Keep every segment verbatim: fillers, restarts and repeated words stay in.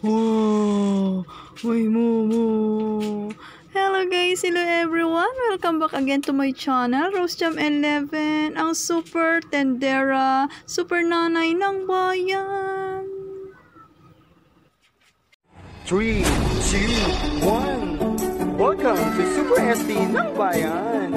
Wow! May Momo! Hello guys! Hello everyone! Welcome back again to my channel, Rosejam eleven, ang super tendera, super nanay ng bayan! three, two, one. Welcome to Super S T ng Bayan!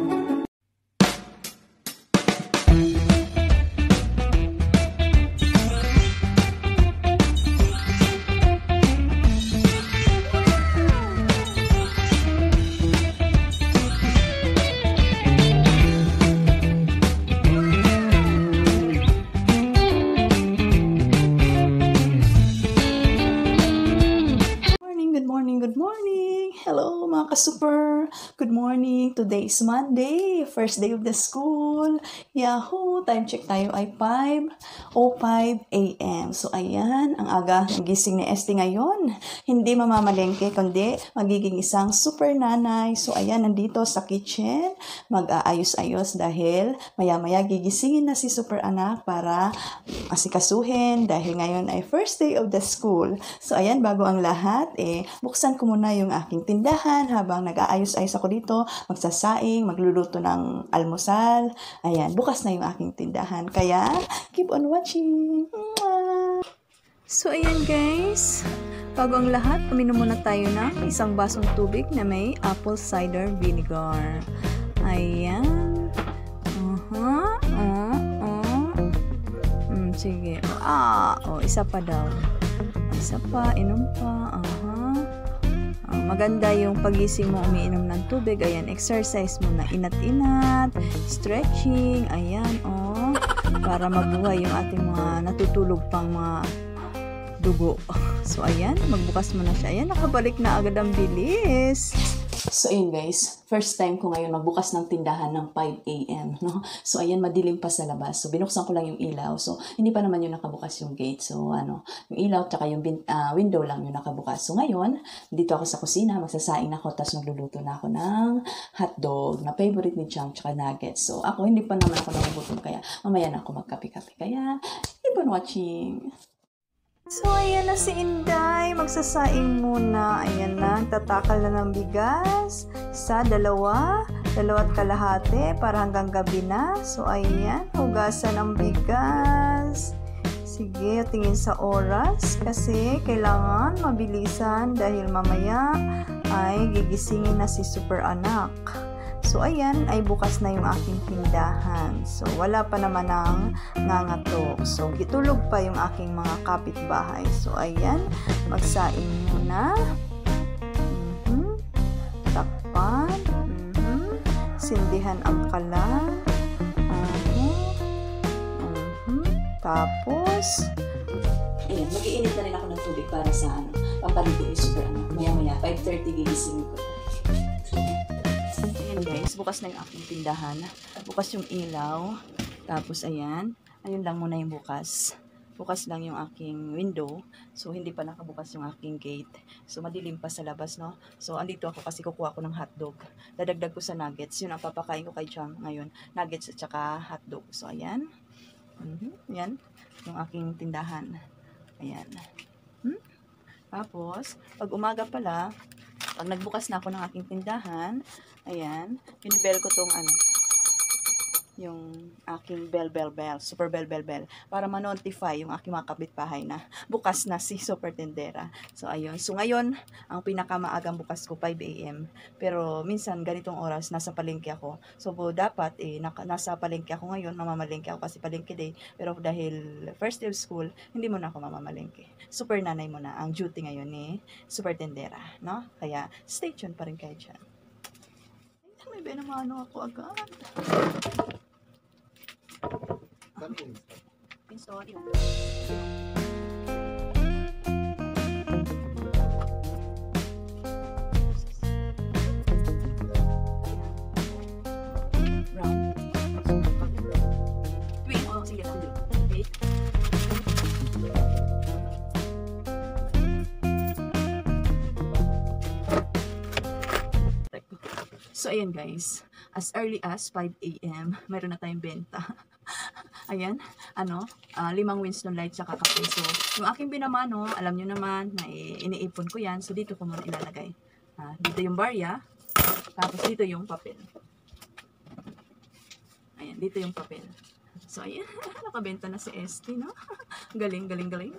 Good morning! Hello mga ka-super! Good morning! Today is Monday, first day of the school. Yahoo! Time check tayo ay five oh five a m So ayan, ang aga ng gising ni Esti ngayon. Hindi mamamalengke, kundi magiging isang super nanay. So ayan, nandito sa kitchen, mag-aayos-ayos dahil maya-maya gigisingin na si super anak para asikasuhin dahil ngayon ay first day of the school. So ayan, bago ang lahat, eh, buksan ko muna yung aking tindahan habang nag-aayos-ayos ako dito, magsasaing, magluluto ng almusal. Ayan, bukas na yung aking tindahan. Kaya, keep on watching! So, ayan guys. Bago ang lahat, uminom muna tayo ng isang basong tubig na may apple cider vinegar. Ayan. Uh-huh. Uh, uh. Mm, sige. Ah, oh, isa pa daw. Isa pa, inom pa. Aha. Uh, maganda yung pagising mo, umiinom ng tubig. Ayan, exercise mo na inat-inat, stretching. Ayan, oh. Para mabuhay yung ating mga natutulog pang mga dugo. So, ayan, magbukas mo na siya. Ayan, nakabalik na agad ang bilis. So, ayun guys, first time ko ngayon magbukas ng tindahan ng five a m No? So, ayan, madilim pa sa labas. So, binuksan ko lang yung ilaw. So, hindi pa naman yung nakabukas yung gate. So, ano, yung ilaw tsaka yung uh, window lang yung nakabukas. So, ngayon, dito ako sa kusina, magsasaing ako, tapos magluluto na ako ng hotdog na favorite ni Chang tsaka nuggets. So, ako, hindi pa naman ako nagugutom, kaya mamaya na ako magkape-kape. Kaya, keep on watching! So, ayan na si Inday. Magsasaing muna. Ayan na. Tatakal na ng bigas. Isa, dalawa. Dalawa't kalahati para hanggang gabi na. So, ayan. Hugasan ang bigas. Sige, tingin sa oras. Kasi kailangan mabilisan dahil mamaya ay gigisingin na si super anak. So, ayan, ay bukas na yung aking tindahan. So, wala pa naman ng ngangatok. So, gitulog pa yung aking mga kapitbahay. So, ayan, magsaing muna. Mm-hmm. Takpan. Mm-hmm. Sindihan ang kalan. Uh-huh. Mm-hmm. Tapos, ayan, mag-iinit na rin ako ng tubig para sa ano, papaligo yung super ano. Maya-maya, five thirty gigisingin ko. Guys, bukas na yung aking tindahan. Bukas yung ilaw. Tapos, ayan. Ayun lang muna yung bukas. Bukas lang yung aking window. So, hindi pa nakabukas yung aking gate. So, madilim pa sa labas, no? So, andito ako kasi kukuha ko ng hotdog. Dadagdag ko sa nuggets. Yun ang papakain ko kay Chang ngayon. Nuggets at saka hotdog. So, ayan. Mm-hmm. Ayan. Yung aking tindahan. Ayan. Hmm? Tapos, pag umaga pala, pag nagbukas na ako ng aking tindahan, ayan, binibell ko tong ano, yung aking bell, bell, bell, super bell, bell, bell, para ma-notify yung aking mga kapitbahay na bukas na si super tendera. So, ayun. So, ngayon, ang pinakamaagang bukas ko, five a m Pero, minsan, ganitong oras, nasa palengke ako. So, dapat, eh, naka, nasa palengke ako ngayon, mamamalengke ako kasi palengke day. Pero, dahil first day of school, hindi mo na ako mamamalengke. Super nanay mo na ang duty ngayon ni super tendera, no? Kaya, stay tuned pa rin kayo dyan. May benamano ako agad. Sorry. Brown. Twin. Oh, sige. Okay. So, ayan guys, as early as five a m, meron na tayong benta. Ayan, ano, uh, limang Winston Light tsaka kape. So, yung aking binamano, alam nyo naman, na iniipon ko yan. So, dito ko muna ilalagay. Uh, dito yung barya, tapos dito yung papel. Ayan, dito yung papel. So, ayan, nakabenta na si S T, no? Galing, galing, galing.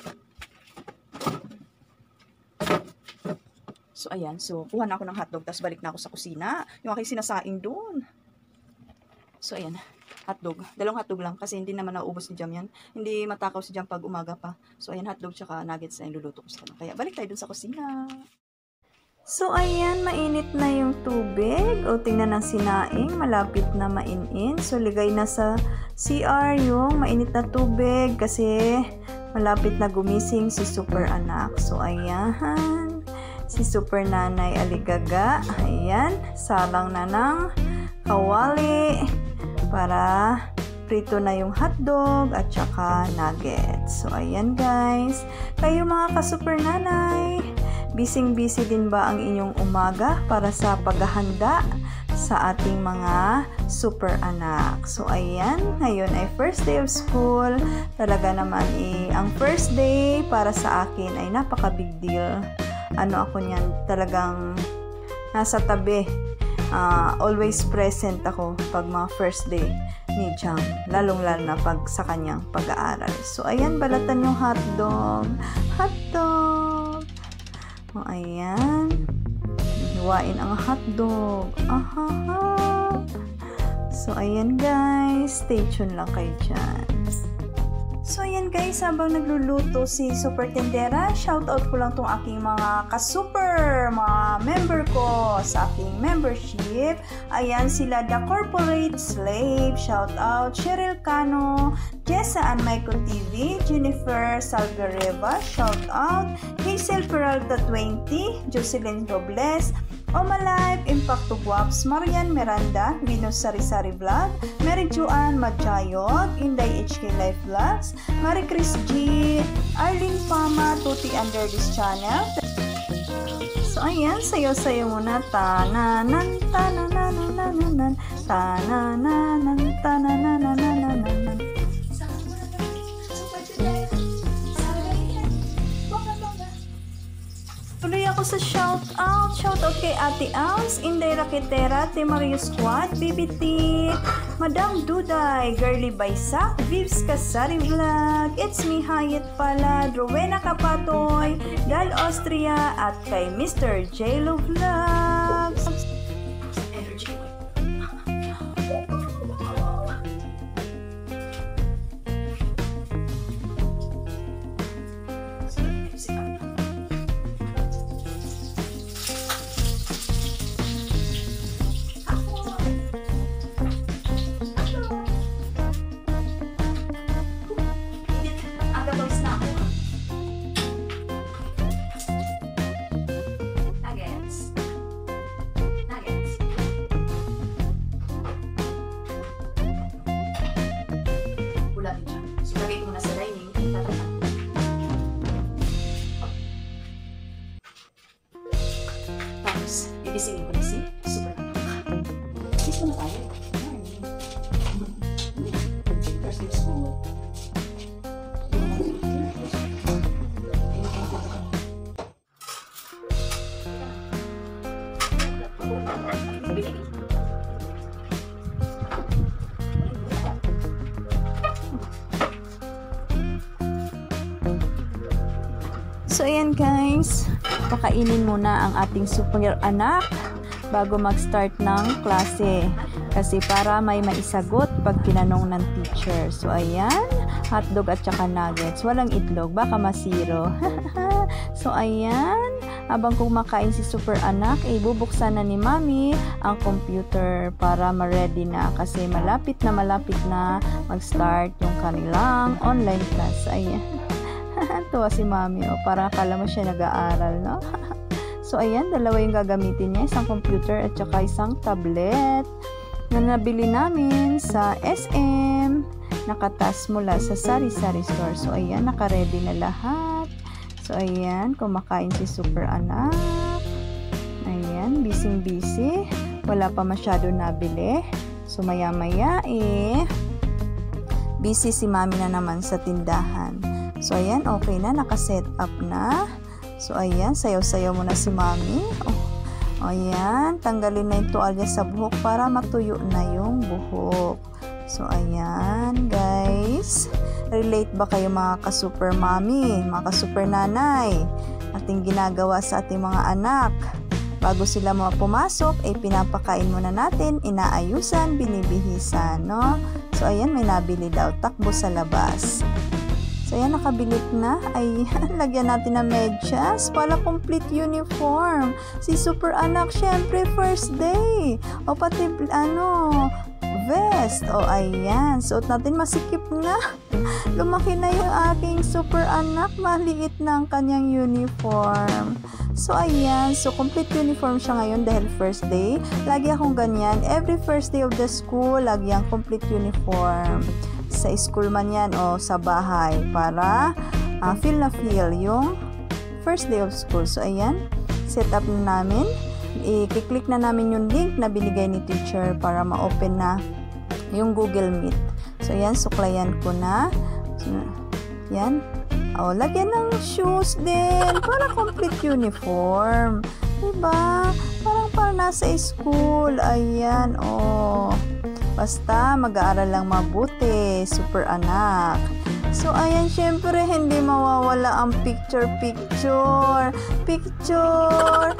So, ayan. So, kuha na ako ng hotdog, tapos balik na ako sa kusina. Yung aking sinasaing doon. So, ayan. Hotdog. Dalawang hotdog lang kasi hindi naman naubos ni Jam yan. Hindi matakaw si Jam pag umaga pa. So, ayan, hotdog tsaka nuggets na niluluto ko sa kanya. Kaya, balik tayo dun sa kusina. So, ayan, mainit na yung tubig. O, tingnan ng sinaing. Malapit na mainin. So, ligay na sa C R yung mainit na tubig kasi malapit na gumising si Super Anak. So, ayan. Si Super Nanay Aligaga. Ayan. Salang na ng kawali para prito na yung hotdog at saka nuggets. So, ayan guys. Kayo mga ka-Super Nanay, bising-busy din ba ang inyong umaga para sa paghahanda sa ating mga super anak? So, ayan. Ngayon ay first day of school. Talaga naman eh, ang first day para sa akin ay napaka-big deal. Ano ako niyan, talagang nasa tabi. Uh, always present ako pag mga first day ni Jam, lalong-lalo na pag sa kanyang pag-aaral. So, ayan, balatan yung hotdog. Hotdog! O, ayan. Hiwain ang hotdog. Ahaha! So, ayan guys. Stay tuned lang kayo dyan. So, ayan guys, habang nagluluto si Super Tendera, shoutout ko lang tong aking mga ka-super, mga member ko sa aking membership. Ayan, sila The Corporate Slave, shoutout, Cheryl Cano, Jessa and Michael T V, Jennifer Salgareva, shoutout, Hazel Peralta twenty, Jocelyn Robles, Oma Life, Impacto Guaps, Marian Miranda, Venus Sari-Sari Vlog, Mary Joanne Madjayog, Inday H K Life Vlogs, Marie Chris G, Arlene Pama, Tuti Under This Channel. So, ayan, sayo-sayo muna. Ta-na-nan, ta-na-na-na-na-nan, ta-na-na-nan, ta-na-na-na-na-nan. Tuloy ako sa shoutout. Shoutout kay Ate Als, Inday Raquetera, Te Mario Squad, B B T, Madam Duday, Girly Baysak, Vivs Kasari Vlog, It's Me Hayat Palad, Rowena Kapatoy, Gal Austria, at kay Mister J-Lo Vlogs. Energy. Igisingin ko na si Super Anak. Dito na tayo. First day of school. So, ayan guys. Kakainin muna ang ating Super Anak bago mag-start ng klase. Kasi para may maisagot pag tinanong ng teacher. So, ayan. Hotdog at saka nuggets. Walang itlog. Baka masiro. So, ayan. Habang kumakain si Super Anak, eh, bubuksan na ni Mami ang computer para ma-ready na. Kasi malapit na malapit na mag-start yung kanilang online class. Ayan. Tuwa si Mami, oh. Para akala mo siya nag-aaral, no? So, ayan, dalawa yung gagamitin niya. Isang computer at saka isang tablet na nabili namin sa S M. Nakatas mula sa Sari-Sari Store. So, ayan, naka-ready na lahat. So, ayan, kumakain si Super Anak. Ayan, busy-busy. Wala pa masyado nabili. So, maya-maya, eh, busy si mami na naman sa tindahan. So, ayan, okay na, nakaset up na. So, ayan, sayaw-sayaw muna si mami. Oh, ayan, tanggalin na yung tuwalya sa buhok para matuyo na yung buhok. So, ayan, guys. Relate ba kayo mga ka-super mami, mga ka-super nanay? Ating ginagawa sa ating mga anak. Bago sila mga pumasok, ay eh, pinapakain muna natin, inaayusan, binibihisan, no? So, ayan, may nabili daw, takbo sa labas. So, ayan, nakabilit na. Ayan, lagyan natin ng medyas para complete uniform. Si super anak, syempre, first day. O, pati, ano, vest. O, ayan. Suot natin, masikip na. Lumaki na yung aking super anak. Maliit na ang kanyang uniform. So, ayan. So, complete uniform siya ngayon dahil first day. Lagi akong ganyan. Every first day of the school, lagi ang complete uniform. Sa school man yan o sa bahay para uh, feel na feel yung first day of school. So, ayan. Set up na namin. I-click na namin yung link na binigay ni teacher para ma-open na yung Google Meet. So, ayan. Suklayan ko na. So, yan. O, lagyan ng shoes din para complete uniform. Diba? Parang para nasa school. Ayan. O. Basta mag-aaral lang mabuti, super anak. So, ayan, syempre, hindi mawawala ang picture-picture. Picture!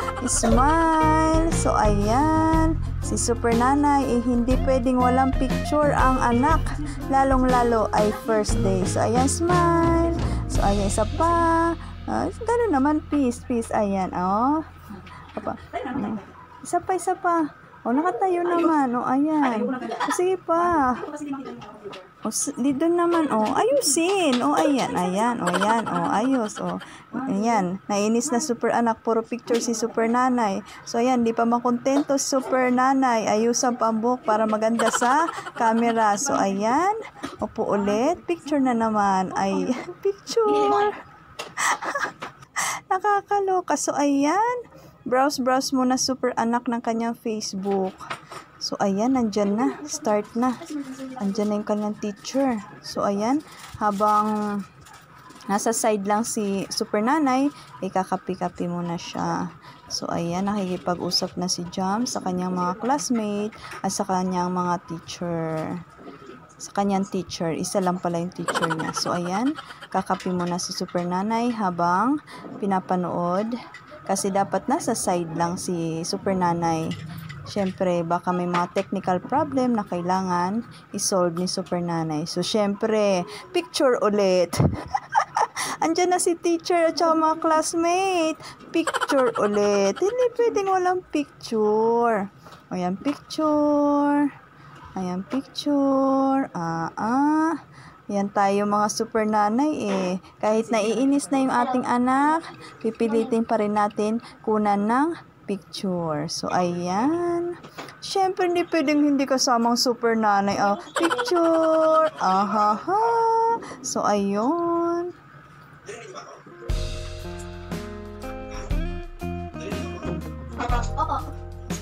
Smile! So, ayan, si super nanay, eh, hindi pwedeng walang picture ang anak. Lalong-lalo ay first day. So, ayan, smile. So, ayan, isa pa. Uh, Gano'n naman, peace, peace. Ayan, oh. Apa? Uh, isa pa, isa pa. O, nakatayo naman. O, ayan. O, sige pa. O, dito naman. O, ayusin. O, ayan. Ayan. O, ayan. O, ayos. O, ayan. Nainis na super anak. Puro picture si super nanay. So, ayan. Di pa makontento super nanay. Ayusan pa ang buhok para maganda sa camera. So, ayan. Opo ulit. Picture na naman. Ay, picture. Nakakaloka. So, ayan. Browse-browse muna super anak ng kanyang Facebook. So, ayan, nandyan na. Start na. Andyan na yung kanyang teacher. So, ayan, habang nasa side lang si super nanay, ikakapi-kapi muna siya. So, ayan, nakikipag-usap na si Jam sa kanyang mga classmate at sa kanyang mga teacher. Sa kanyang teacher. Isa lang pala yung teacher niya. So, ayan, kakapi muna si super nanay habang pinapanood. Kasi dapat nasa side lang si super nanay. Siyempre, baka may mga technical problem na kailangan isolve ni super nanay. So, siyempre, picture ulit. Andyan na si teacher at saka mga classmate. Picture ulit. Hindi pwedeng walang picture. Ayan, picture. Ayan, picture. Ah, ah. Yan tayo mga super nanay eh. Kahit naiinis na yung ating anak, pipilitin pa rin natin kunan ng picture. So, ayan. Siyempre, hindi pwedeng hindi kasamang super nanay. Oh, picture. Ahaha. So, ayun. Opo.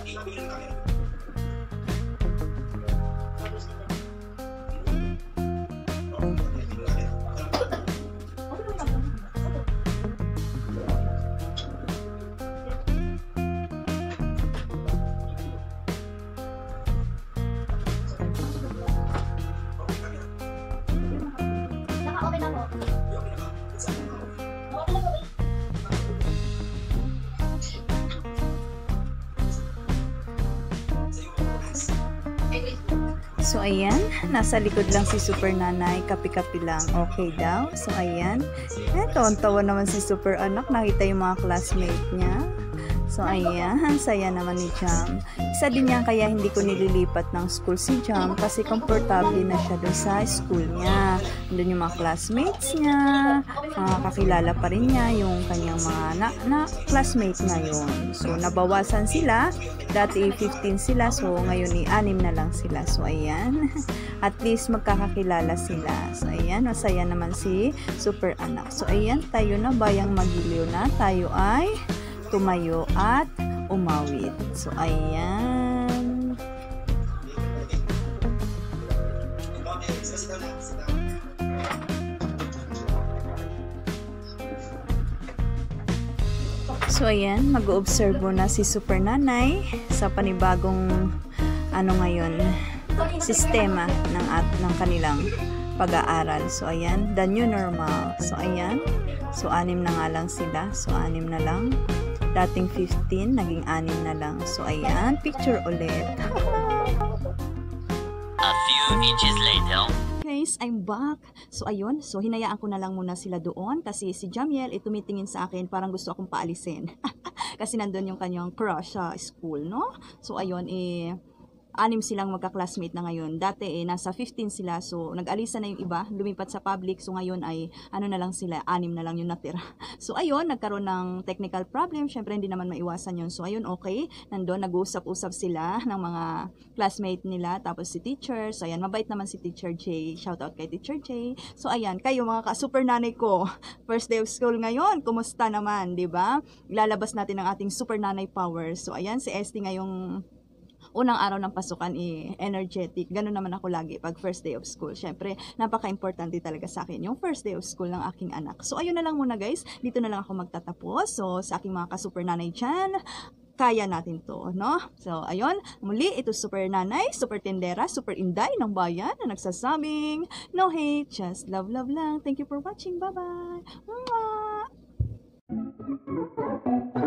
So, ayan. Nasa likod lang si super nanay. Kapi-kapi lang. Okay daw. So, ayan. Eto, ang tawa naman si super anak. Nakita yung mga classmate niya. So, ayan. Saya naman ni Jam. Isa din yan kaya hindi ko nililipat ng school si Jam kasi komportable na siya doon sa school niya. Doon yung mga classmates niya. Uh, kakilala pa rin niya yung kanyang mga na, na classmate ngayon. So, nabawasan sila. Dati fifteen sila. So, ngayon i-anim na lang sila. So, ayan. At least magkakakilala sila. So, ayan. Masaya naman si super anak. So, ayan. Tayo na bayang magiliw na. Tayo ay tumayo at umawit. So, ayan. So ayan, mag-observe na si Super Nanay sa panibagong ano ngayon, sistema ng at ng kanilang pag-aaral. So ayan, the new normal. So ayan, so anim na nga lang sila. So anim na lang. Dating fifteen, naging anim na lang. So ayan, picture ulit. A few inches later. Guys, I'm back. So ayun, so hinayaan ko na lang muna sila doon kasi si Jamiel ay tumitingin sa akin parang gusto akong paalisin. Kasi nandun yung kanyang crush sa school, no? So ayun, eh anim silang magka-classmate na ngayon. Dati eh, nasa fifteen sila. So, nag-alisa na yung iba. Lumipat sa public. So, ngayon ay, ano na lang sila, anim na lang yung natira. So, ayun, nagkaroon ng technical problem. Syempre, hindi naman maiwasan yun. So, ayun, okay. Nandun, nag-usap-usap sila ng mga classmate nila. Tapos, si teacher. So, ayan, mabait naman si Teacher J. Shout out kay Teacher J. So, ayan, kayo mga ka-super nanay ko. First day of school ngayon. Kumusta naman, di ba? Ilalabas natin ang ating super nanay power. So, ayan, si Esty ngayong unang araw ng pasukan, eh, energetic. Ganun naman ako lagi pag first day of school. Syempre, napaka-importante talaga sa akin yung first day of school ng aking anak. So, ayun na lang muna guys. Dito na lang ako magtatapos. So, sa aking mga ka-super nanay dyan, kaya natin to, no? So, ayun. Muli, ito super nanay, super tindera, super inday ng bayan na nagsasabing, no hate, just love, love lang. Thank you for watching. Bye-bye. Mwah!